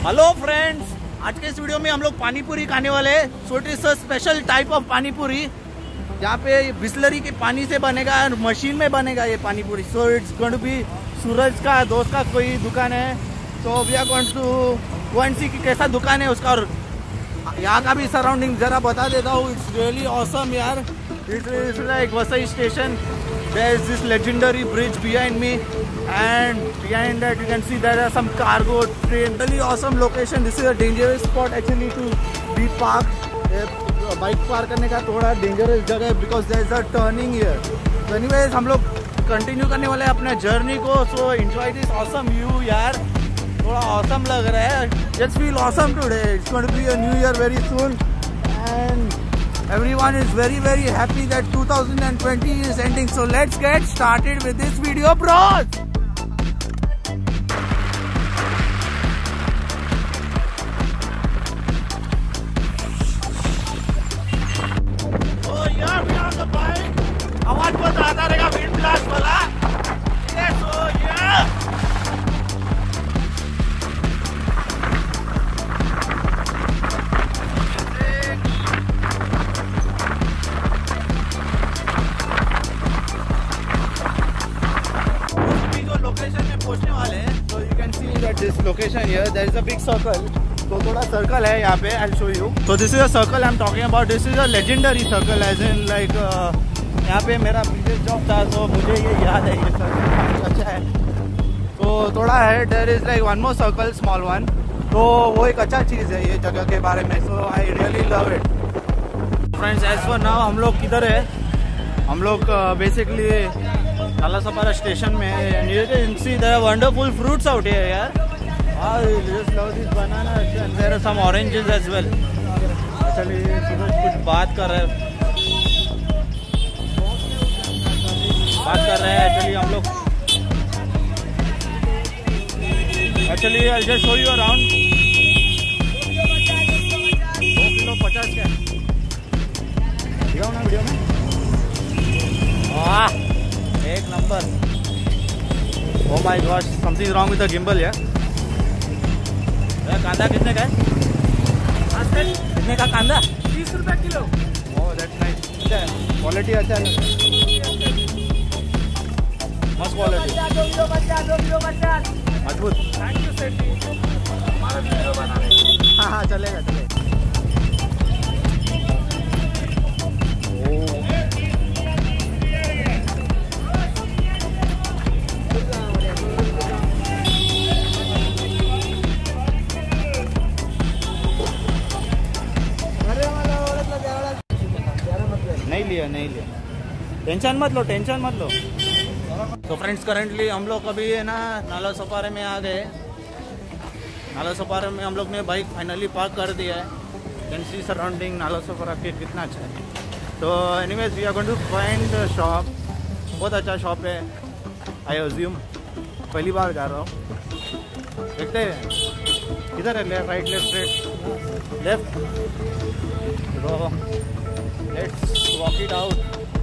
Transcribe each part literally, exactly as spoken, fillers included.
Hello friends, आज के इस वीडियो में हम लोग पानी पूरी खाने वाले हैं। So it is a special type of pani puri, यहाँ पे बिस्लरी के पानी से बनेगा और मशीन में बनेगा ये pani puri. So it's going to be Suraj का दोस्त का कोई दुकान है, तो we are going to go and see कि कैसा दुकान है उसका, और यहाँ का भी सराउंडिंग जरा बता देता हूँ। इट्स रियली ऑसम यार। It is like Vasai station. There is this legendary bridge behind me, and behind that you can see there are some cargo train. Really awesome location. This is a dangerous spot actually to be parked. Bike park करने का थोड़ा dangerous जगह है because there is a turning here. So anyways हम लोग continue करने वाले हैं अपने जर्नी को. So enjoy this awesome view यार. थोड़ा awesome लग रहा है. Just feel awesome today. It's going to be a new year very soon, and everyone is very very happy that two thousand twenty is ending. So let's get started with this video, bros. Oh yeah, we are on the bike. आवाज बहुत आता रहेगा wind blast वाला. Yes, oh yeah. This location here, there is a big circle. तो थोड़ा circle है यहाँ पे. I'll show you. So this is a circle I'm talking about. This is a legendary circle, as in like uh, यहाँ पे मेरा previous job था, तो मुझे ये याद है. ये सर्कल अच्छा है. तो थोड़ा है. There is like one more circle, small one. तो वो एक अच्छा चीज़ है ये जगह के बारे में. So I really love it. Friends, as for now हम लोग किधर है? हम लोग बेसिकली नालासोपारा स्टेशन में है. And you can see there are wonderful fruits out here यार. I just love this banana and there are some oranges as well. चलिए सूरज कुछ बात कर रहे हैं बात कर रहे हैं चलिए हम लोग. चलिए I'll just show you around. दो किलो पचास का दिखाओ ना वीडियो में. वाह, एक number. Oh my gosh, something is wrong with the gimbal यार. कांदा कितने का है? कितने का कांदा? तीस रुपए किलो. Oh that's nice. अच्छा है, क्वालिटी अच्छा है, मस्त क्वालिटी, मजबूत. थैंक यू सेठ जी हमारा वीडियो बनाने. हाँ हाँ चलेगा चलेगा. नहीं लिया नहीं लिया टेंशन मत लो टेंशन मत लो. तो फ्रेंड्स, करंटली हम लोग अभी है ना नालासोपारा में आ गए. नालासोपारा में हम लोग ने बाइक फाइनली पार्क कर दिया है. कैन सी सराउंडिंग नालासोपारा के कितना अच्छा है. तो anyways we are going to find the shop. बहुत अच्छा शॉप है आई अज्यूम. पहली बार जा रहा हूँ. देखते हैं किधर है. Left right left right left. तो let's walk it out.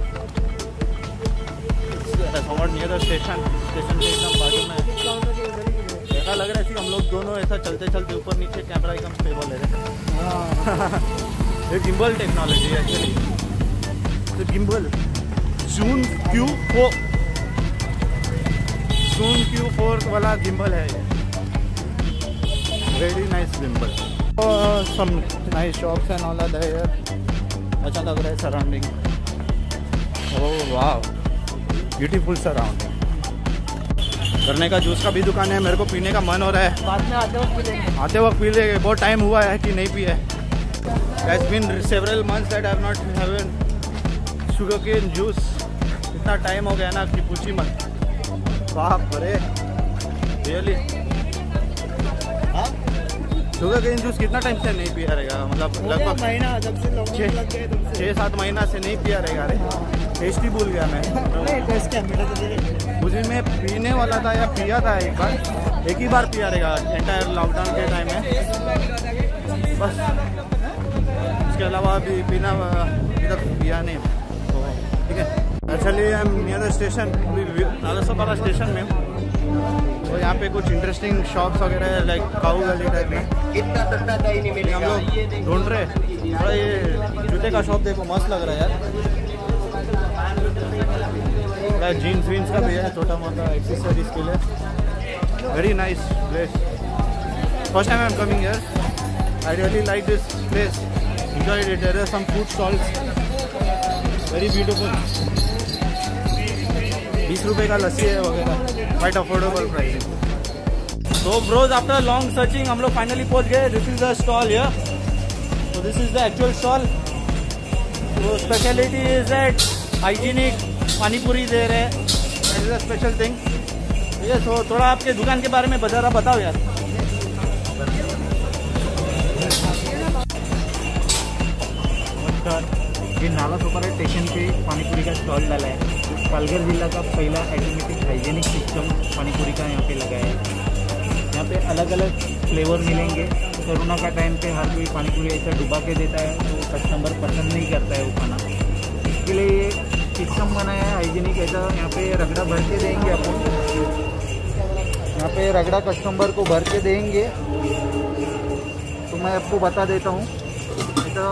It's somewhat near the station. Station के एकदम बाजू में. ऐसा लग रहा है कि हम लोग दोनों ऐसा चलते चलते ऊपर नीचे कैमरा एकदम स्टेबल है. ये गिम्बल टेक्नोलॉजी है एक्चुअली. तो gimbal Zhiyun Q four Zhiyun Q four वाला गिम्बल है ये. Very nice gimbal. Some nice shops and all are there. अच्छा लग रहा है सराउंडिंग. ओह वाह, ब्यूटीफुल सराउंडिंग. करने का जूस का भी दुकान है. मेरे को पीने का मन हो रहा है. बाद में आते वक्त पी लेंगे. आते वक्त पी लेंगे. बहुत टाइम हुआ है कि नहीं पिया है. It's been several months that I have not having sugarcane juice. इतना टाइम हो गया ना कि पूछी मत. बाप रे रियली. हाँ, शुगर केन जूस कितना टाइम से नहीं पिया रहेगा? मतलब लगभग महीना, जब से लॉकडाउन लग गया तब से छः सात महीना से नहीं पिया रहेगा. अरे टेस्ट ही भूल गया मैं. मुझे मैं पीने वाला था या पिया था एक बार. एक ही बार पिया रहेगा एंटायर लॉकडाउन के टाइम में बस. उसके अलावा अभी पीना इधर पिया नहीं. तो ठीक है. चलिए हम near the station Nalasopara station में. तो यहाँ पे कुछ इंटरेस्टिंग शॉप्स वगैरह है, लाइक काऊ गली टाइप में कितना सस्ता दही नहीं मिलेगा। हम लोग ढूंढ रहे। थोड़ा ये जूते का शॉप देखो, मस्त लग रहा है यार। जीन्स वीन्स का भी है, छोटा मोटा एक्सेसरीज के लिए। Very nice place. First time I am coming here. I really like this place, enjoyed it. There are some food stalls, very beautiful. बीस रुपए का लस्सी है वगैरह, क्वाइट अफोर्डेबल प्राइस। तो ब्रोज आफ्टर लॉन्ग सर्चिंग हम लोग फाइनली पहुंच गए। This is the stall here. So this is the actual stall. So speciality is that hygienic पानी पूरी दे रहे हैं। That is a special thing. ठीक है, तो थोड़ा आपके दुकान के बारे में जरा बताओ यार। नमस्कार, ये नाला सोपारा स्टेशन पे पानी पूरी का स्टॉल डाला है। पालघर जिला का पहला ऑटोमेटिक हाइजीनिक सिस्टम पानी पूरी का यहाँ पे लगा है। यहाँ पे अलग अलग फ्लेवर मिलेंगे। कोरोना का टाइम पे हर कोई पानी पूरी ऐसा डुबा के देता है तो कस्टमर पसंद नहीं करता है वो खाना। इसके लिए ये सिस्टम बनाया है हाइजीनिक। ऐसा यहाँ पे रगड़ा भर के देंगे अपन, यहाँ पे रगड़ा कस्टमर को भर के देंगे। तो मैं आपको बता देता हूँ, ऐसा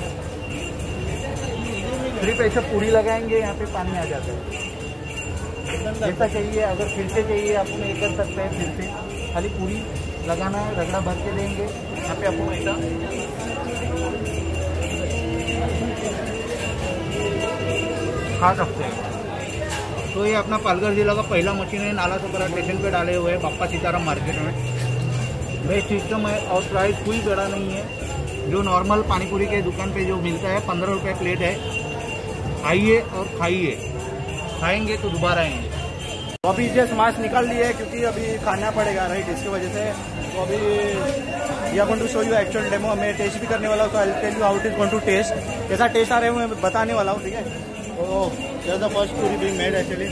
सिर्फ ऐसा पूरी लगाएंगे, यहाँ पे पानी आ जाता है। जैसा चाहिए, अगर फिर से चाहिए अपन ये कर सकते हैं। फिर से खाली पूरी लगाना है, रगड़ा भर के देंगे। यहाँ पे अपन ऐसा खा सकते हैं। तो ये अपना पालघर जिला का पहला मशीन है, नाला सोपारा स्टेशन पे डाले हुए हैं, बाप्पा सीताराम मार्केट में। बेस्ट सिस्टम है और प्राइस कोई बड़ा नहीं है। जो नॉर्मल पानीपुरी के दुकान पे जो मिलता है पंद्रह रुपये प्लेट है। आइए और खाइए, खाएंगे तो दोबारा आएंगे। तो अभी जस्ट मास्क निकाल लिए क्योंकि अभी खाना पड़ेगा राइट, इसकी वजह से। तो अभी we are going to show you actual demo. मैं टेस्ट भी करने वाला हूँ, तो I tell you how it is going to test. कैसा टेस्ट आ रहा है मैं बताने वाला हूँ, ठीक है। तो this is the first puri being made actually.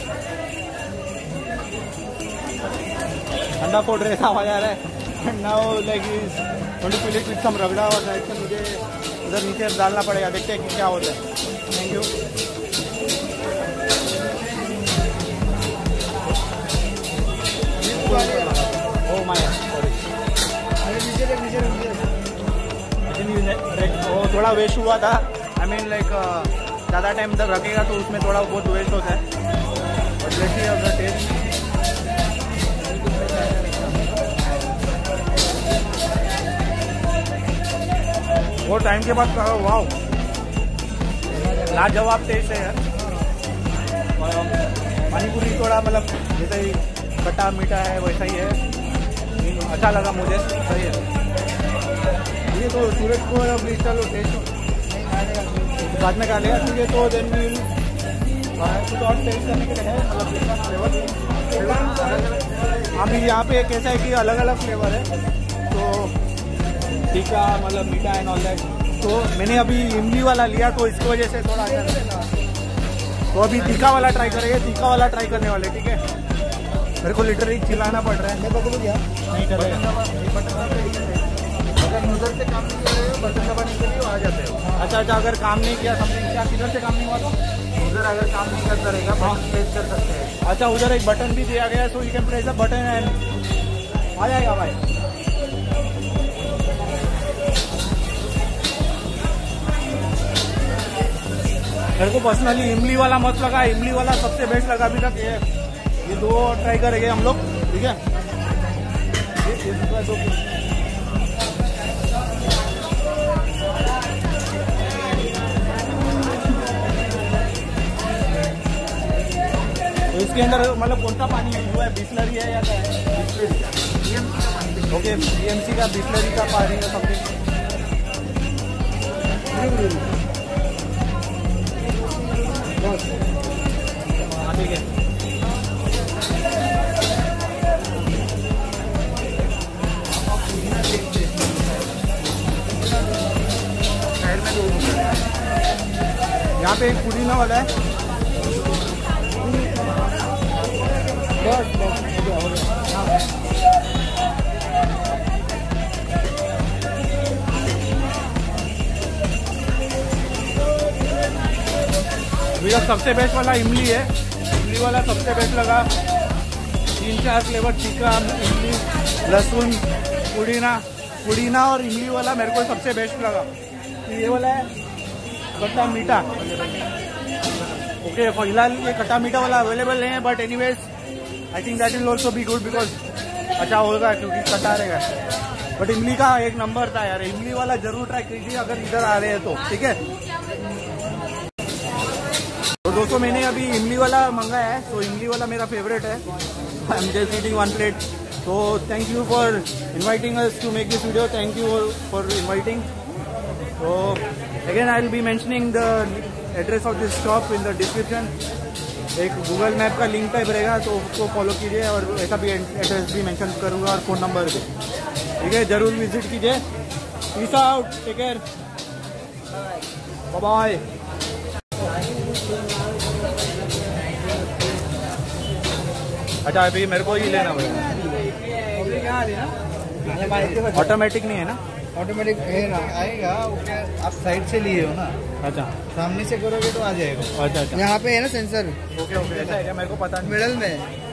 ठंडा फोड़ रहे, ऐसा आवाज आ रहा है। Now like is going to fill it with some ragda और साइड से मुझे उधर नीचे डालना पड़ेगा। देखते हैं कि क्या होता है। Thank you. Oh my God. वो थोड़ा वेस्ट हुआ था। आई मीन लाइक ज़्यादा टाइम तक रखेगा तो उसमें थोड़ा बहुत वेस्ट होता है। But let's see how the test. वो टाइम के बाद कहा वाओ, लाजवाब टेस्ट है यार। पानी पूरी थोड़ा मतलब जैसे ही खट्टा मीठा है वैसा ही है, अच्छा लगा मुझे। सही है ये। तो सूरज को अभी चलो टेस्ट बाद में खा लिया, ठीक है। तो देन भी कुछ और टेस्ट करने के लिए है, मतलब फ्लेवर अभी यहाँ पे कैसा है कि अलग अलग फ्लेवर है। तो तीखा मतलब मीठा एंड ऑल दैट। तो मैंने अभी इमली वाला लिया तो इसकी वजह से थोड़ा अच्छा। तो अभी तीखा वाला ट्राई करेंगे, तीखा वाला ट्राई करने वाले, ठीक है। मेरे को लिटरली चिल्लाना पड़ रहा है। मैं पकड़ू क्या नहीं कर रहे। अगर उधर से काम नहीं कर रहे हो, बटन दबाने के लिए आ जाते हो। अच्छा अच्छा, अगर काम नहीं किया समथिंग, क्या किधर से काम नहीं हुआ तो उधर अगर काम नहीं करता रहेगा बटन प्रेस कर सकते हैं। अच्छा, उधर एक बटन भी दिया गया है, so you can press the button and आ जाएगा भाई। मेरे को पर्सनली इमली वाला मत लगा, इमली वाला सबसे बेस्ट लगा अभी तक। ये ये दो ट्राई करेंगे हम लोग, ठीक है। ये, ये दो तो इसके अंदर मतलब कौन सा पानी हुआ है, बिस्लरी है या क्या है? ओके, बीएमसी का बिस्लरी का पानी है समथिंग। ठीक है। यहाँ पे एक पुदीना वाला है। बस बस हो गया हो गया। मेरा सबसे बेस्ट वाला इमली है, इमली वाला सबसे बेस्ट लगा। तीन चार फ्लेवर तीखा, इमली, लहसुन, पुदीना पुदीना और इमली वाला मेरे को सबसे बेस्ट लगा। ये वाला है खट्टा मीठा। ओके, फिलहाल ये खट्टा मीठा वाला अवेलेबल नहीं है, but anyways I think that will also be good because अच्छा होगा क्योंकि खट्टा रहेगा। बट इमली का एक नंबर था यार, इमली वाला जरूर ट्राई कीजिए अगर इधर आ रहे हैं तो, ठीक है। तो दोस्तों मैंने अभी इमली वाला मंगाया है, तो इमली वाला मेरा फेवरेट है। I am just eating one plate. तो thank you for inviting us to make this video, thank you for inviting. तो again I will be mentioning the address of this shop in the description. एक Google map का link type रहेगा, तो उसको follow कीजिए और ऐसा भी एड्रेस भी मेंशन करूँगा और फ़ोन नंबर भी, ठीक है। जरूर विजिट कीजिए। Peace out, take care, bye bye. अच्छा अभी मेरे को ही लेना पड़ेगा, ऑटोमेटिक नहीं है ना? ऑटोमेटिक है ना, आएगा। आप साइड से लिए हो ना? अच्छा, सामने से करोगे तो आ जाएगा। अच्छा अच्छा, यहाँ पे है ना सेंसर। ओके ओके, ऐसा है क्या? मेरे को पता नहीं। मिडल में